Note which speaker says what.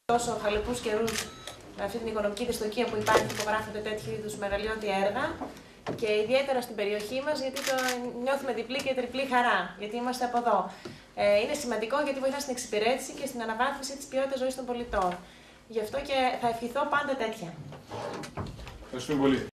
Speaker 1: τόσο χαλεπούς καιρούς, με αυτή την οικονομική δυστοκία που υπάρχει, υπογράφονται τέτοιου είδους μεγαλειώδη έργα. Και ιδιαίτερα στην περιοχή μας, γιατί το νιώθουμε διπλή και τριπλή χαρά, γιατί είμαστε από εδώ. Είναι σημαντικό γιατί βοηθά στην εξυπηρέτηση και στην αναβάθμιση της ποιότητας ζωής των πολιτών. Γι' αυτό και θα ευχηθώ πάντα τέτοια.
Speaker 2: Ευχαριστούμε πολύ.